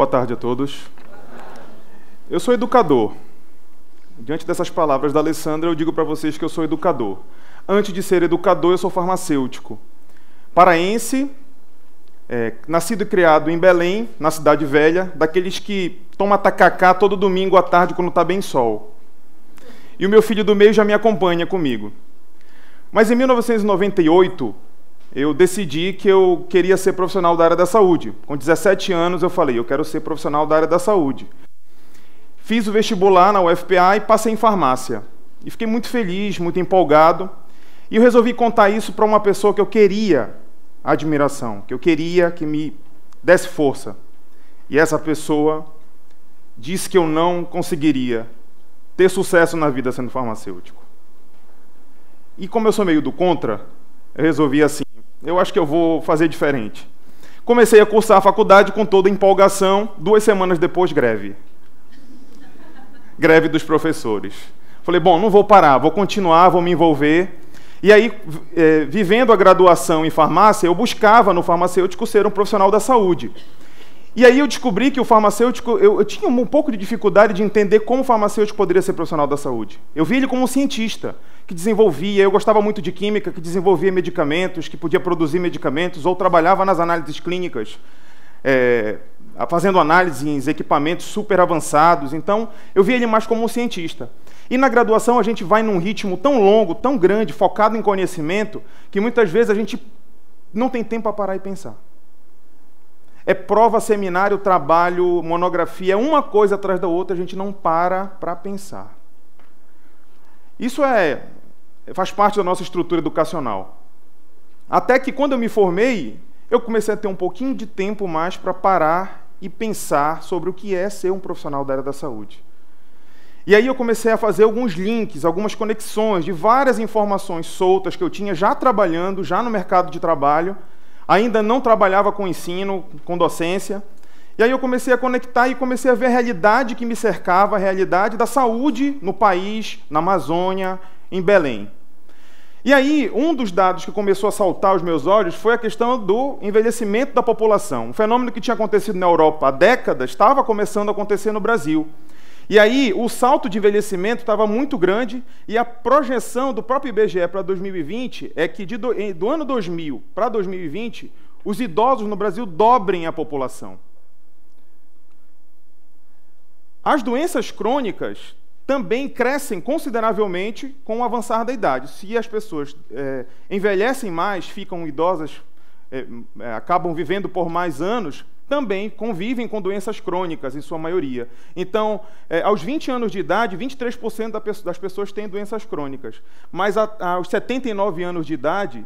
Boa tarde a todos. Eu sou educador. Diante dessas palavras da Alessandra, eu digo para vocês que eu sou educador. Antes de ser educador, eu sou farmacêutico. Paraense, nascido e criado em Belém, na Cidade Velha, daqueles que toma tacacá todo domingo à tarde quando está bem sol. E o meu filho do meio já me acompanha comigo. Mas em 1998, eu decidi que eu queria ser profissional da área da saúde. Com 17 anos eu falei, eu quero ser profissional da área da saúde. Fiz o vestibular na UFPA e passei em farmácia. E fiquei muito feliz, muito empolgado. E eu resolvi contar isso para uma pessoa que eu queria admiração, que eu queria que me desse força. E essa pessoa disse que eu não conseguiria ter sucesso na vida sendo farmacêutico. E como eu sou meio do contra, eu resolvi assim, eu acho que eu vou fazer diferente. Comecei a cursar a faculdade com toda a empolgação, 2 semanas depois, greve. Greve dos professores. Falei, bom, não vou parar, vou continuar, vou me envolver. E aí, vivendo a graduação em farmácia, eu buscava no farmacêutico ser um profissional da saúde. E aí eu descobri que o farmacêutico, eu tinha um pouco de dificuldade de entender como o farmacêutico poderia ser profissional da saúde. Eu vi ele como um cientista, que desenvolvia, eu gostava muito de química, que desenvolvia medicamentos, que podia produzir medicamentos, ou trabalhava nas análises clínicas, fazendo análise em equipamentos super avançados. Então, eu vi ele mais como um cientista. E na graduação a gente vai num ritmo tão longo, tão grande, focado em conhecimento, que muitas vezes a gente não tem tempo para parar e pensar. É prova, seminário, trabalho, monografia, uma coisa atrás da outra, a gente não para pensar. Isso faz parte da nossa estrutura educacional. Até que quando eu me formei, eu comecei a ter um pouquinho de tempo mais para parar e pensar sobre o que é ser um profissional da área da saúde. E aí eu comecei a fazer alguns links, algumas conexões de várias informações soltas que eu tinha já trabalhando, já no mercado de trabalho, ainda não trabalhava com ensino, com docência. E aí eu comecei a conectar e comecei a ver a realidade que me cercava, a realidade da saúde no país, na Amazônia, em Belém. E aí, um dos dados que começou a saltar aos meus olhos foi a questão do envelhecimento da população. Um fenômeno que tinha acontecido na Europa há décadas estava começando a acontecer no Brasil. E aí, o salto de envelhecimento estava muito grande e a projeção do próprio IBGE para 2020 é que do ano 2000 para 2020, os idosos no Brasil dobrem a população. As doenças crônicas também crescem consideravelmente com o avançar da idade. Se as pessoas envelhecem mais, ficam idosas, acabam vivendo por mais anos, também convivem com doenças crônicas, em sua maioria. Então, aos 20 anos de idade, 23% das pessoas têm doenças crônicas. Mas aos 79 anos de idade,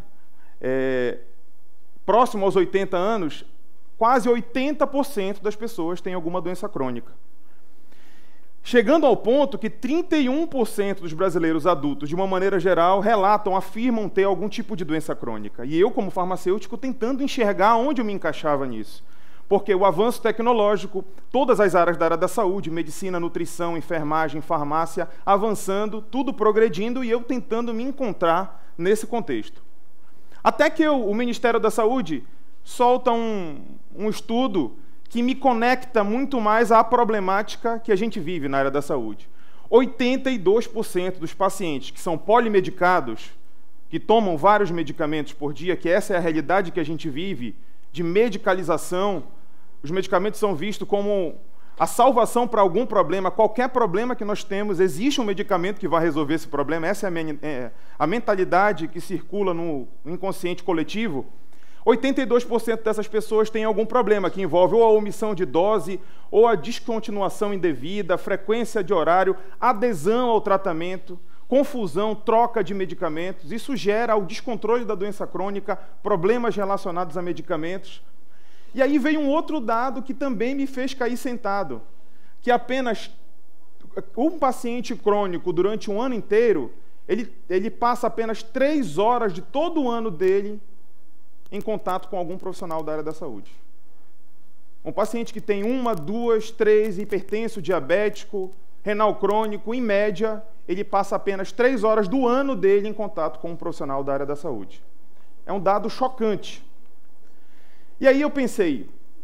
próximo aos 80 anos, quase 80% das pessoas têm alguma doença crônica. Chegando ao ponto que 31% dos brasileiros adultos, de uma maneira geral, afirmam ter algum tipo de doença crônica. E eu, como farmacêutico, tentando enxergar onde eu me encaixava nisso. Porque o avanço tecnológico, todas as áreas da área da saúde, medicina, nutrição, enfermagem, farmácia, avançando, tudo progredindo e eu tentando me encontrar nesse contexto. Até que o Ministério da Saúde solta um estudo que me conecta muito mais à problemática que a gente vive na área da saúde. 82% dos pacientes que são polimedicados, que tomam vários medicamentos por dia, que essa é a realidade que a gente vive, de medicalização, os medicamentos são vistos como a salvação para algum problema, qualquer problema que nós temos, existe um medicamento que vai resolver esse problema, essa é a mentalidade que circula no inconsciente coletivo. 82% dessas pessoas têm algum problema que envolve ou a omissão de dose, ou a descontinuação indevida, frequência de horário, adesão ao tratamento, confusão, troca de medicamentos. Isso gera o descontrole da doença crônica, problemas relacionados a medicamentos. E aí veio um outro dado que também me fez cair sentado, que apenas um paciente crônico, durante um ano inteiro, ele passa apenas 3 horas de todo o ano dele em contato com algum profissional da área da saúde. Um paciente que tem 1, 2, 3, hipertenso, diabético, renal crônico, em média, ele passa apenas 3 horas do ano dele em contato com um profissional da área da saúde. É um dado chocante. E aí eu pensei,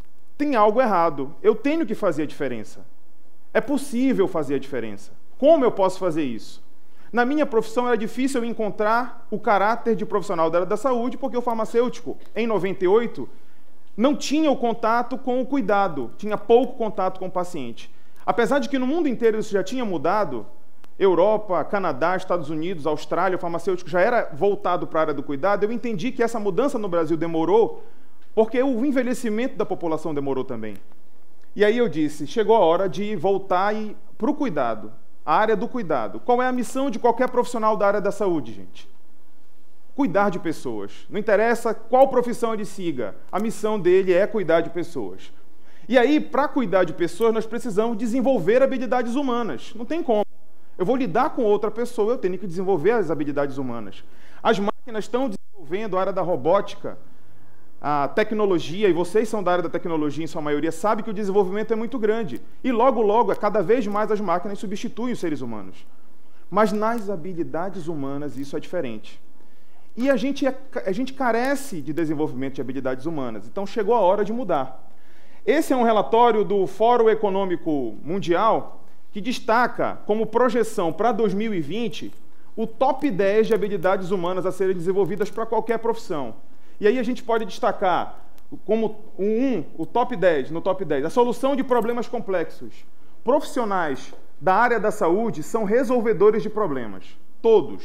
tem algo errado. Eu tenho que fazer a diferença. É possível fazer a diferença. Como eu posso fazer isso? Na minha profissão era difícil eu encontrar o caráter de profissional da área da saúde, porque o farmacêutico, em 98, não tinha o contato com o cuidado, tinha pouco contato com o paciente. Apesar de que no mundo inteiro isso já tinha mudado, Europa, Canadá, Estados Unidos, Austrália, o farmacêutico já era voltado para a área do cuidado, eu entendi que essa mudança no Brasil demorou, porque o envelhecimento da população demorou também. E aí eu disse, chegou a hora de voltar para o cuidado, a área do cuidado. Qual é a missão de qualquer profissional da área da saúde, gente? Cuidar de pessoas. Não interessa qual profissão ele siga, a missão dele é cuidar de pessoas. E aí, para cuidar de pessoas, nós precisamos desenvolver habilidades humanas. Não tem como. Eu vou lidar com outra pessoa, eu tenho que desenvolver as habilidades humanas. As máquinas estão desenvolvendo a área da robótica, a tecnologia, e vocês são da área da tecnologia em sua maioria, sabem que o desenvolvimento é muito grande. E logo, logo, cada vez mais as máquinas substituem os seres humanos. Mas nas habilidades humanas isso é diferente. E a gente carece de desenvolvimento de habilidades humanas. Então chegou a hora de mudar. Esse é um relatório do Fórum Econômico Mundial que destaca como projeção para 2020 o top 10 de habilidades humanas a serem desenvolvidas para qualquer profissão. E aí a gente pode destacar como o top 10, no top 10, a solução de problemas complexos. Profissionais da área da saúde são resolvedores de problemas. Todos.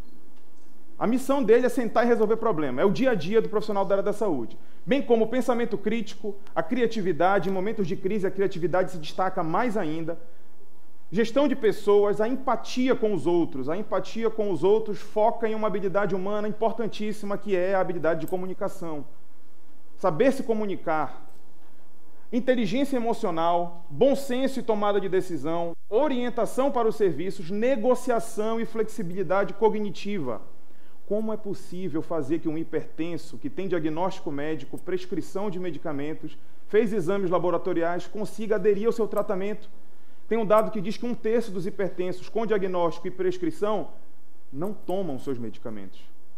A missão dele é sentar e resolver problema. É o dia a dia do profissional da área da saúde. Bem como o pensamento crítico, a criatividade, em momentos de crise a criatividade se destaca mais ainda. Gestão de pessoas, a empatia com os outros. A empatia com os outros foca em uma habilidade humana importantíssima, que é a habilidade de comunicação. Saber se comunicar. Inteligência emocional, bom senso e tomada de decisão, orientação para os serviços, negociação e flexibilidade cognitiva. Como é possível fazer que um hipertenso, que tem diagnóstico médico, prescrição de medicamentos, fez exames laboratoriais, consiga aderir ao seu tratamento? Tem um dado que diz que 1/3 dos hipertensos com diagnóstico e prescrição não tomam seus medicamentos.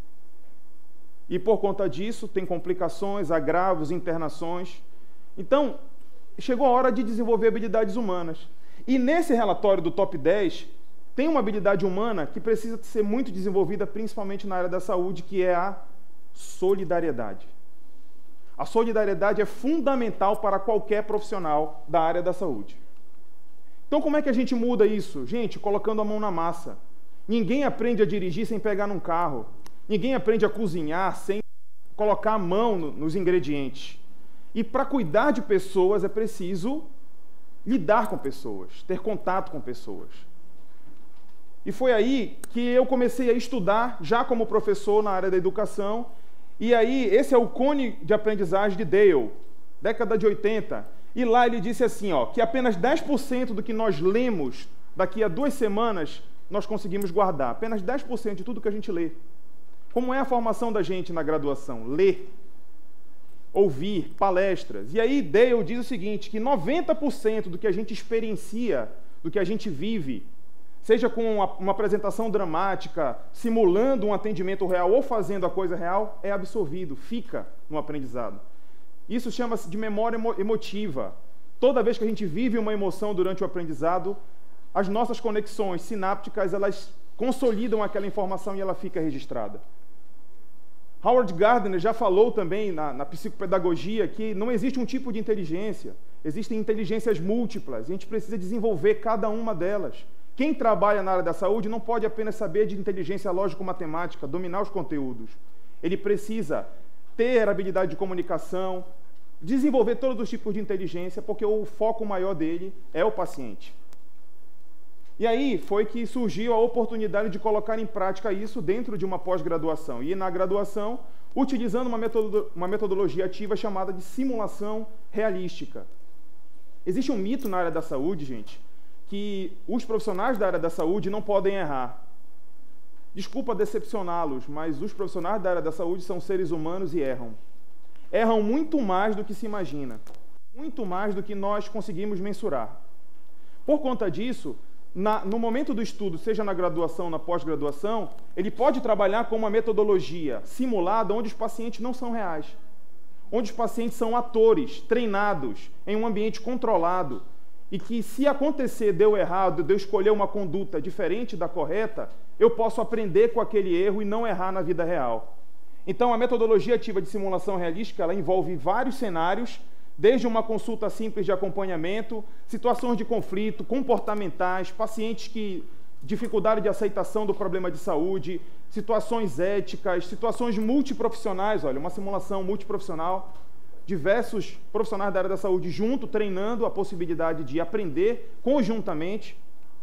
E por conta disso, tem complicações, agravos, internações. Então, chegou a hora de desenvolver habilidades humanas. E nesse relatório do top 10, tem uma habilidade humana que precisa ser muito desenvolvida, principalmente na área da saúde, que é a solidariedade. A solidariedade é fundamental para qualquer profissional da área da saúde. Então, como é que a gente muda isso? Gente, colocando a mão na massa. Ninguém aprende a dirigir sem pegar num carro. Ninguém aprende a cozinhar sem colocar a mão nos ingredientes. E para cuidar de pessoas é preciso lidar com pessoas, ter contato com pessoas. E foi aí que eu comecei a estudar, já como professor na área da educação. E aí, esse é o Cone de Aprendizagem de Dale, década de 80. E lá ele disse assim, que apenas 10% do que nós lemos daqui a 2 semanas nós conseguimos guardar. Apenas 10% de tudo que a gente lê. Como é a formação da gente na graduação? Ler, ouvir, palestras. E aí Dale diz o seguinte, que 90% do que a gente experiencia, do que a gente vive, seja com uma apresentação dramática, simulando um atendimento real ou fazendo a coisa real, é absorvido, fica no aprendizado. Isso chama-se de memória emotiva. Toda vez que a gente vive uma emoção durante o aprendizado, as nossas conexões sinápticas, elas consolidam aquela informação e ela fica registrada. Howard Gardner já falou também na psicopedagogia que não existe um tipo de inteligência, existem inteligências múltiplas, e a gente precisa desenvolver cada uma delas. Quem trabalha na área da saúde não pode apenas saber de inteligência lógico-matemática, dominar os conteúdos. Ele precisa ter habilidade de comunicação, desenvolver todos os tipos de inteligência, porque o foco maior dele é o paciente. E aí foi que surgiu a oportunidade de colocar em prática isso dentro de uma pós-graduação. E na graduação, utilizando uma metodologia ativa chamada de simulação realística. Existe um mito na área da saúde, gente, que os profissionais da área da saúde não podem errar. Desculpa decepcioná-los, mas os profissionais da área da saúde são seres humanos e erram. Erram muito mais do que se imagina, muito mais do que nós conseguimos mensurar. Por conta disso, no momento do estudo, seja na graduação ou na pós-graduação, ele pode trabalhar com uma metodologia simulada onde os pacientes não são reais. onde os pacientes são atores, treinados, em um ambiente controlado, e que, se acontecer deu errado, de eu escolher uma conduta diferente da correta, eu posso aprender com aquele erro e não errar na vida real. Então, a metodologia ativa de simulação realística, ela envolve vários cenários, desde uma consulta simples de acompanhamento, situações de conflito, comportamentais, pacientes que dificuldade de aceitação do problema de saúde, situações éticas, situações multiprofissionais, olha, uma simulação multiprofissional, diversos profissionais da área da saúde junto, treinando a possibilidade de aprender conjuntamente.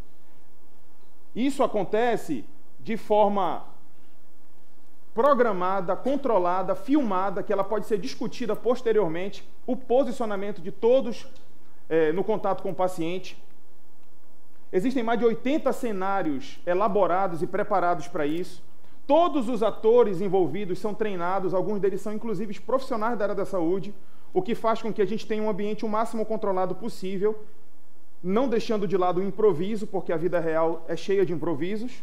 Isso acontece de forma programada, controlada, filmada, que ela pode ser discutida posteriormente, o posicionamento de todos no contato com o paciente. Existem mais de 80 cenários elaborados e preparados para isso. Todos os atores envolvidos são treinados, alguns deles são inclusive profissionais da área da saúde, o que faz com que a gente tenha um ambiente o máximo controlado possível, não deixando de lado o improviso, porque a vida real é cheia de improvisos.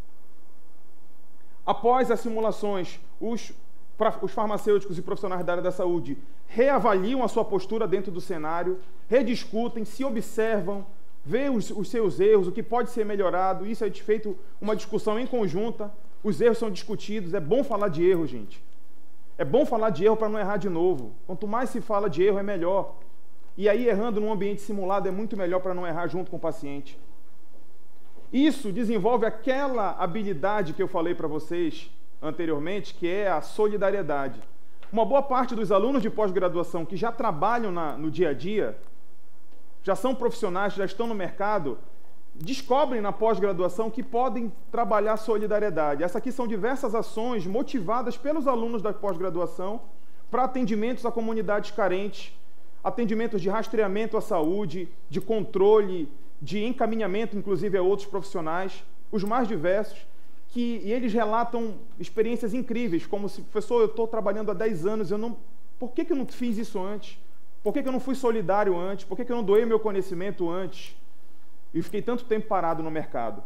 Após as simulações, os farmacêuticos e profissionais da área da saúde reavaliam a sua postura dentro do cenário, rediscutem, se observam, vê os seus erros, o que pode ser melhorado. Isso é feito uma discussão em conjunta, os erros são discutidos. É bom falar de erro, gente. É bom falar de erro para não errar de novo. Quanto mais se fala de erro, é melhor. E aí, errando num ambiente simulado, é muito melhor para não errar junto com o paciente. Isso desenvolve aquela habilidade que eu falei para vocês anteriormente, que é a solidariedade. Uma boa parte dos alunos de pós-graduação que já trabalham no dia a dia, já são profissionais, já estão no mercado, descobrem na pós-graduação que podem trabalhar solidariedade. Essas aqui são diversas ações motivadas pelos alunos da pós-graduação para atendimentos a comunidades carentes, atendimentos de rastreamento à saúde, de controle, de encaminhamento, inclusive, a outros profissionais, os mais diversos, e eles relatam experiências incríveis, como se, professor, eu estou trabalhando há 10 anos, por que eu não fiz isso antes? Por que eu não fui solidário antes? Por que eu não doei meu conhecimento antes? E fiquei tanto tempo parado no mercado.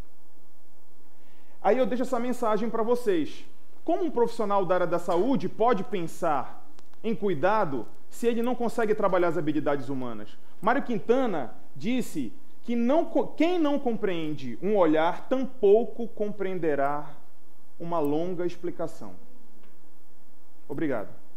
Aí eu deixo essa mensagem para vocês. Como um profissional da área da saúde pode pensar em cuidado se ele não consegue trabalhar as habilidades humanas? Mário Quintana disse que quem não compreende um olhar, tampouco compreenderá uma longa explicação. Obrigado.